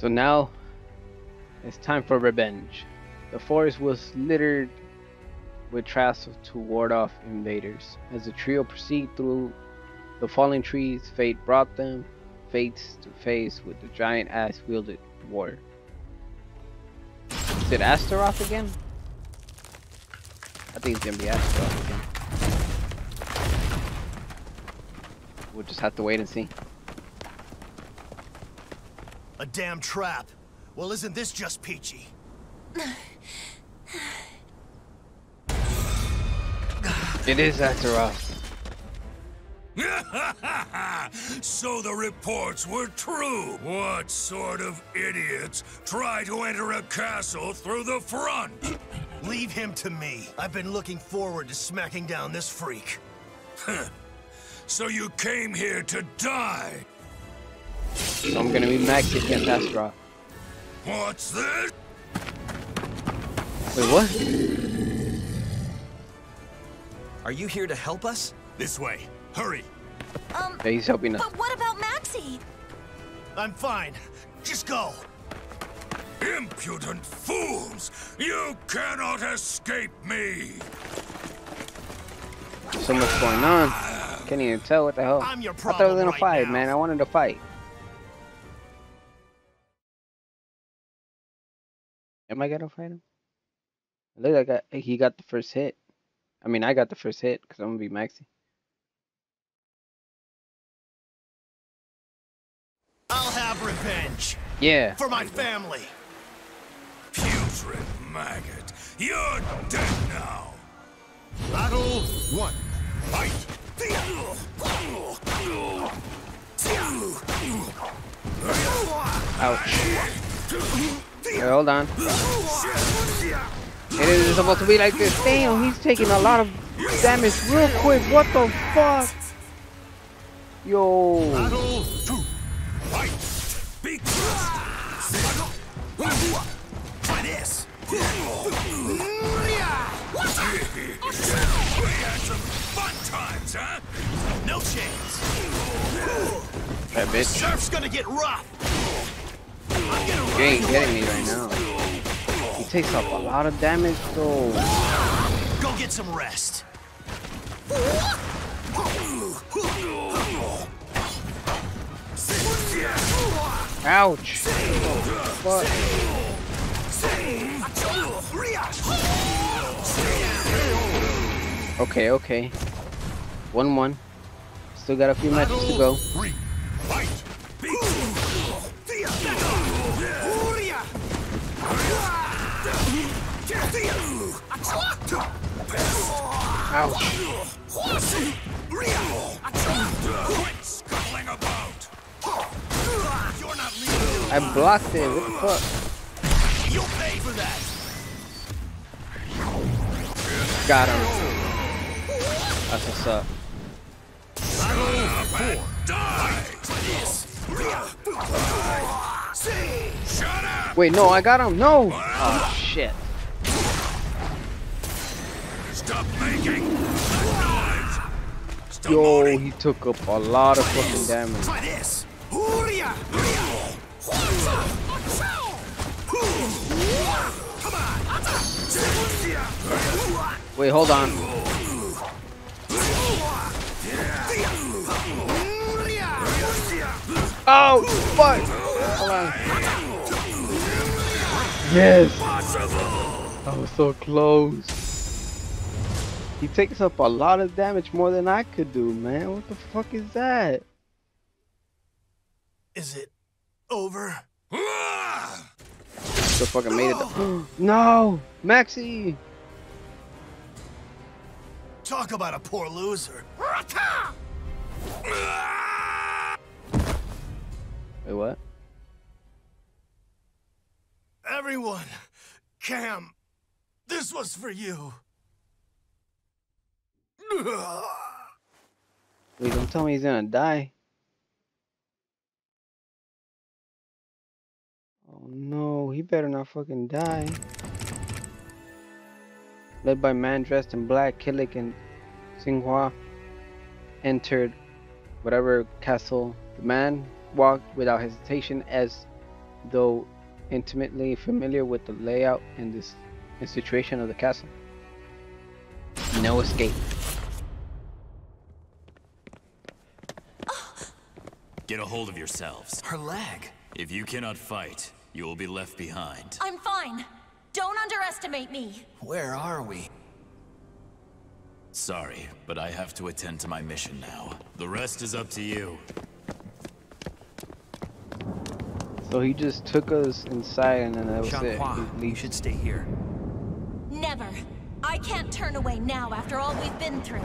So now it's time for revenge. The forest was littered with traps to ward off invaders. As the trio proceed through the fallen trees, fate brought them face to face with the giant axe-wielded warrior. Is it Astaroth again? I think it's gonna be Astaroth again. We'll just have to wait and see. A damn trap. Well, isn't this just peachy? It is Astaroth. So the reports were true. What sort of idiots try to enter a castle through the front? Leave him to me. I've been looking forward to smacking down this freak. So you came here to die? So I'm gonna be Maxi against Astaroth. What's this? Wait, what? Are you here to help us? This way. Hurry. Yeah, he's helping us. But what about Maxie? I'm fine. Just go. Impudent fools! You cannot escape me! So much going on. Can't even tell what the hell. I'm your I thought I was problem gonna right fight, now. man. I wanted to fight. Am I gonna fight him? It looks like he got the first hit. I mean, I got the first hit because I'm gonna be Maxi. I'll have revenge. Yeah. For my family. Putrid maggot! You're dead now! Battle 1. Fight! Ouch. Wait, hold on. It is supposed to be like this. Damn, he's taking a lot of damage real quick. What the fuck? Yo. Battle 2. Fight! Be Try this. We had some fun times, huh? No chance. That bitch. Surf's gonna get rough. I'm gonna You ain't getting me right now. He takes up a lot of damage though. go get some rest. Ouch. What? Okay, okay. 1-1. Still got a few matches to go. Fight! Be Ouch. Quit scuttling about! You're not leaving. I blocked it. What the fuck? You'll pay for that. Got him. That's what's up. Die! Shut up! Wait, no, I got him. No. Oh shit. Stop making noise! Stop Yo, moaning! he took up a lot of fucking damage. Try this. Wait, hold on. Oh, fuck. Hold on. Yes. That was so close. He takes up a lot of damage, more than I could do, man. What the fuck is that? Is it over? So fucking made it. No, Maxi. Talk about a poor loser. Wait, what? Everyone, Cam, this was for you. Wait, don't tell me he's gonna die. Oh no, he better not fucking die. Led by man dressed in black, Kilik and Xinghua entered whatever castle. The man walked without hesitation as though intimately familiar with the layout and situation of the castle. No escape. Get a hold of yourselves. Her leg. If you cannot fight, you will be left behind. I'm fine. Don't underestimate me. Where are we? Sorry, but I have to attend to my mission now. The rest is up to you. So he just took us inside and then that was it. Xianghua, He you leaves. should stay here. Never. I can't turn away now after all we've been through.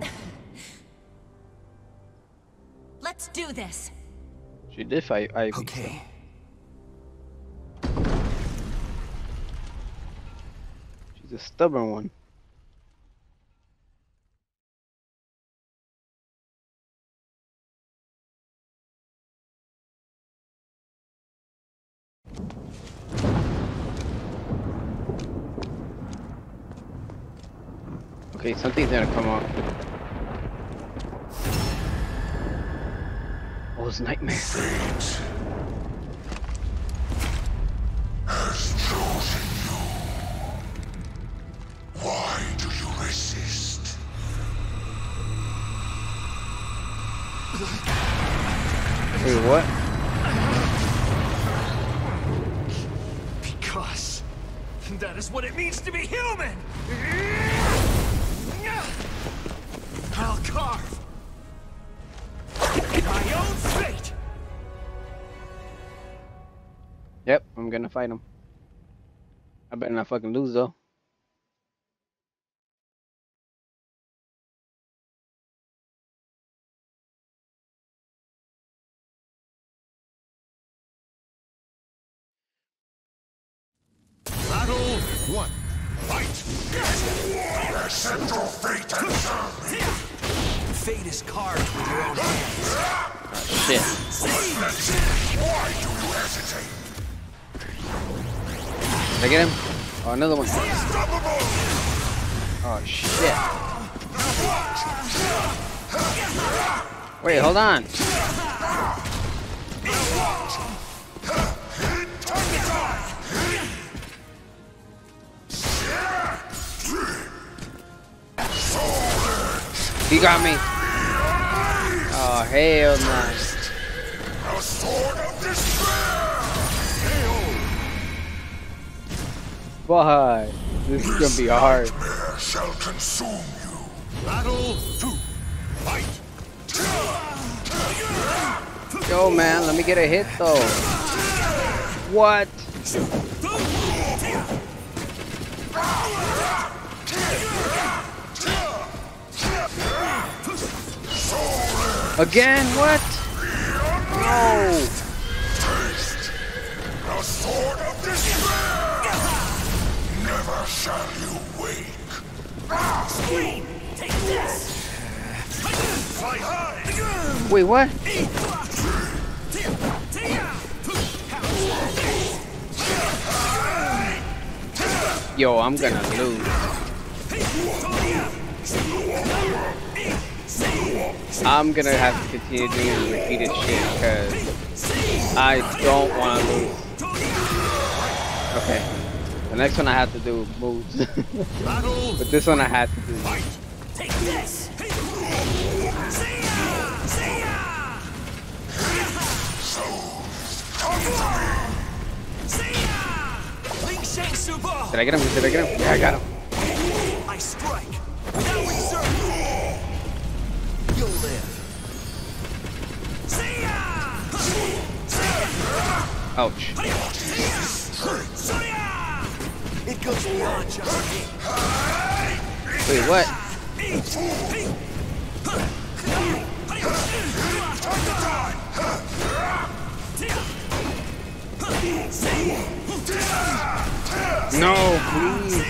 Let's do this. She did fight Ivy. Okay. She's a stubborn one. Okay, something's gonna come up. Oh, it's nightmare. Fate has chosen you. Why do you resist? Wait, what? Because that is what it means to be human! I'll carve my own fate! Yep, I'm gonna fight him. I better not fucking lose though. Battle 1. Fight! Accept your fate and serve me! Fate is carved with your own hands. Shit. Why do you hesitate? Did I get him? Oh, another one. Unstoppable! Oh shit. Wait, hold on. He got me. Oh hell no. A sword of despair! Why? This is gonna be hard. Nightmare shall consume you. Battle 2. Fight! Yo man, let me get a hit though. What? Again? What? No. Taste the sword of despair! Never shall you wake. Scream! Take this! Fly high! Wait, what? Yo, I'm gonna lose. I'm gonna have to continue doing repeated shit because I don't want to lose. Okay, the next one I have to do moves, but this one I have to do. Take this! Did I get him? Did I get him? Yeah, I got him. I strike. Now we serve. You'll live. Ouch. It goes beyond just me. Wait, what? No, please.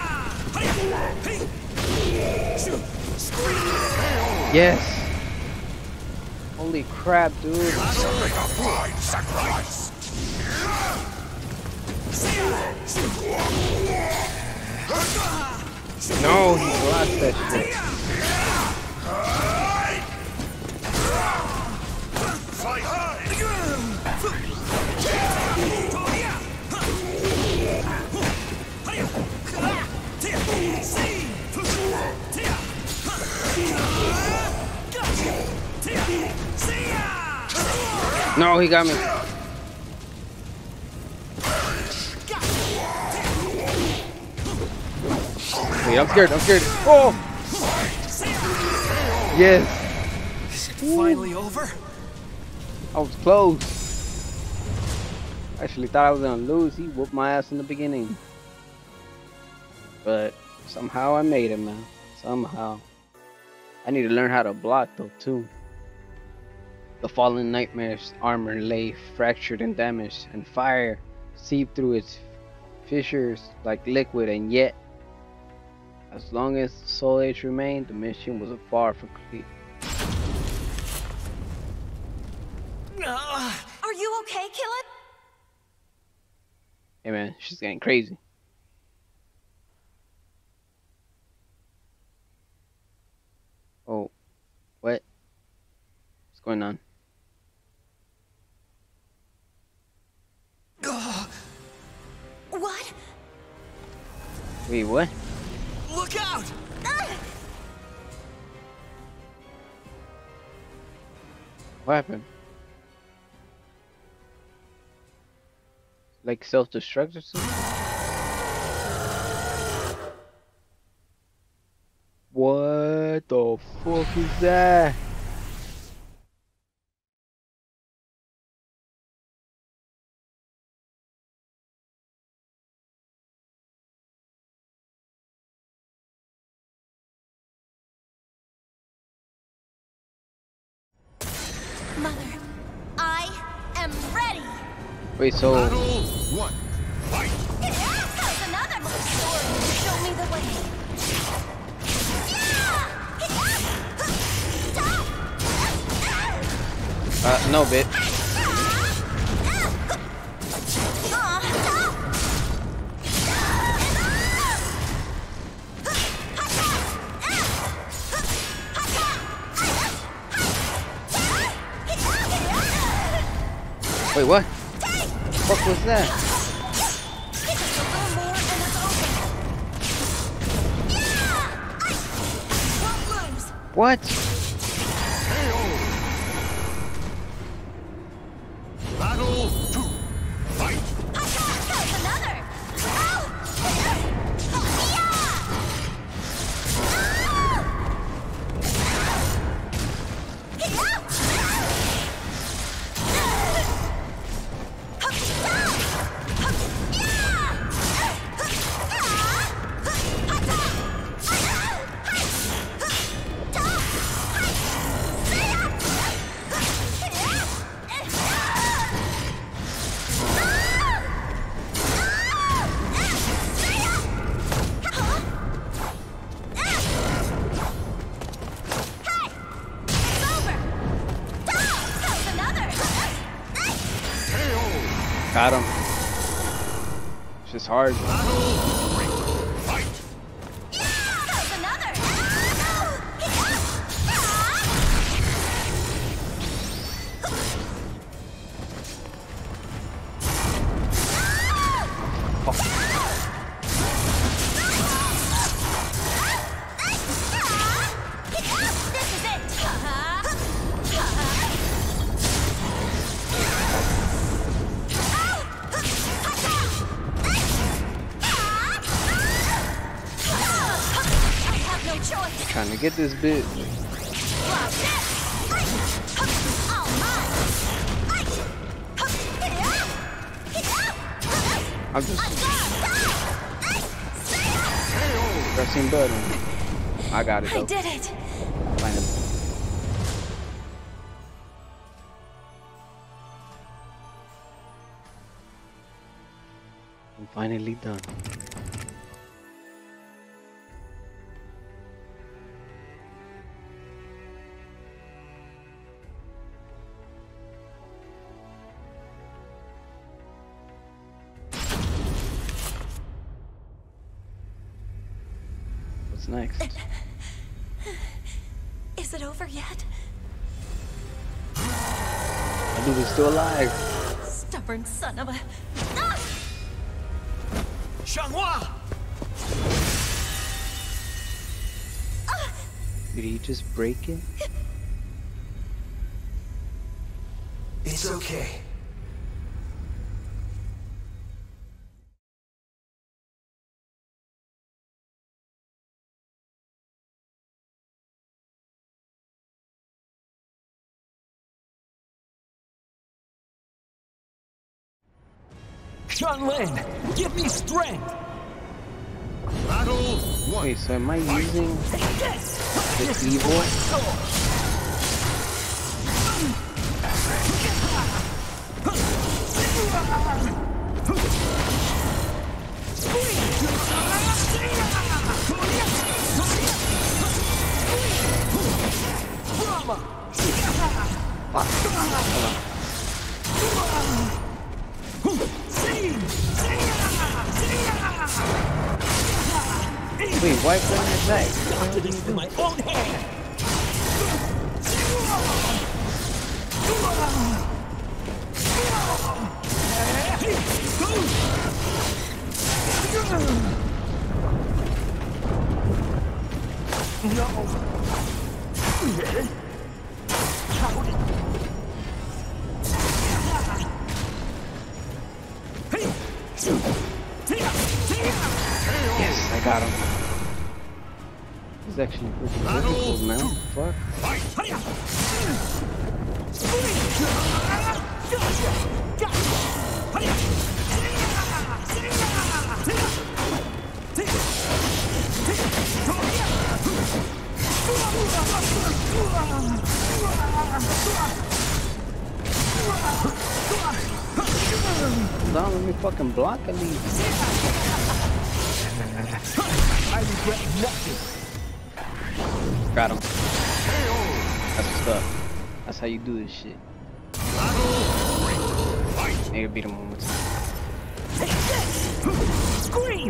Yes. Holy crap, dude. Make a fine sacrifice. No, he blocked that shit. Fly high! No, he got me. Wait, I'm scared. I'm scared. Oh! Yes. Is it finally over? I was close. Actually thought I was gonna lose. He whooped my ass in the beginning. But somehow I made it, man. Somehow. I need to learn how to block though too. The fallen nightmare's armor lay fractured and damaged, and fire seeped through its fissures like liquid, and yet, as long as the Soul Edge remained, the mission was far from complete. Are you okay, Killip? Hey man, she's getting crazy. Oh, what? What's going on? What? Wait, what? Look out! What happened? Like self-destruct or something? What the fuck is that? Mother, I am ready. Wait, so Battle 1. Fight! How's another my sword? Show me the way. no, bitch. Wait, what? What was that? What? Battle 2. Fight! Got him. It's just hard. Fight! Trying to get this bitch. I'm just pressing button. I got it though. I did it. Finally. I'm finally done. What's next? Is it over yet? I dude is still alive. Stubborn son of a... Xianghua! Did he just break it? It's okay. Xianlin, give me strength! Battle one. Wait, so am I using Take this! the evil? Wait, why couldn't I attack? To this with my own hand! Yes, I got him. He's actually pretty difficult now. Fuck. Hold on, let me fucking block at least. I regret nothing. Got him. That's what's up. That's how you do this shit. Nigga beat him one more time. Scream!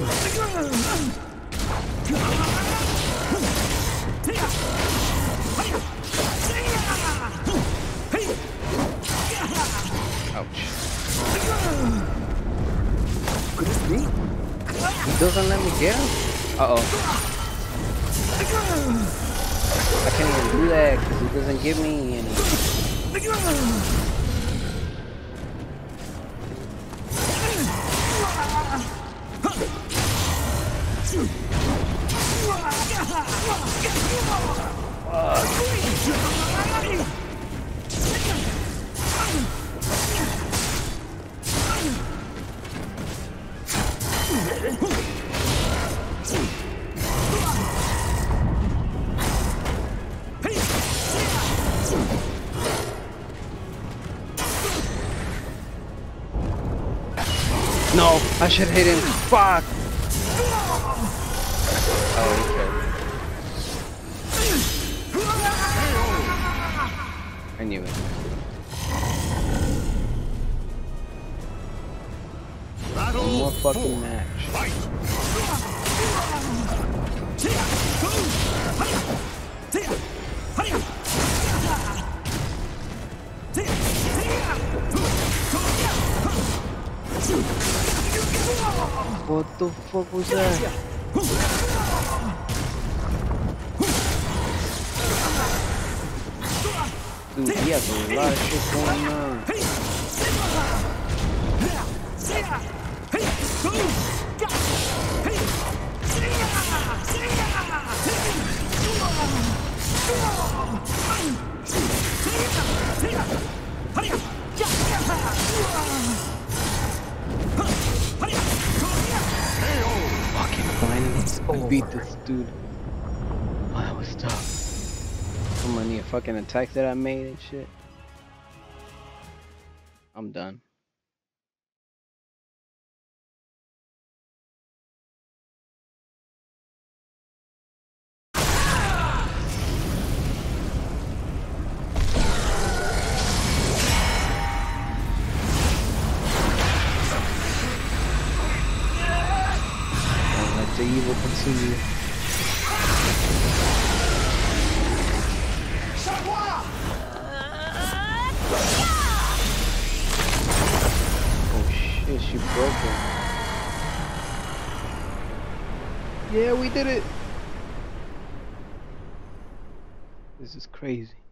Ouch. Could this be? He doesn't let me get him? Uh-oh. I can't even do that because he doesn't give me any. No, I should hit him. Fuck. Oh, okay. I knew it. One more fucking match. What the fuck was that? Dude, he has a lot of shit going on. Fucking finally, I beat this dude. Oh, that was tough. So many fucking attacks that I made and shit. I'm done. The evil continue. Oh shit, she broke it. Yeah, we did it. This is crazy.